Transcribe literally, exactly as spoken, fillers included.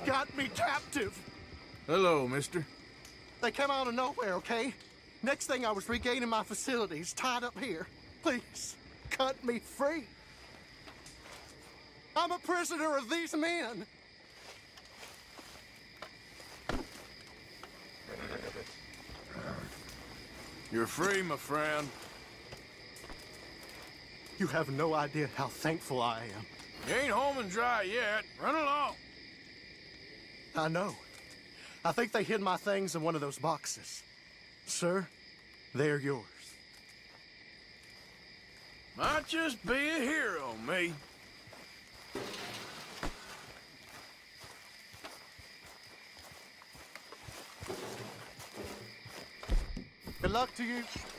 got me captive. Hello, mister. They came out of nowhere, okay? Next thing I was regaining my facilities, tied up here. Please, cut me free. I'm a prisoner of these men. You're free, my friend. You have no idea how thankful I am. You ain't home and dry yet. Run along. I know. I think they hid my things in one of those boxes. Sir, they're yours. Might just be a hero, me. Good luck to you.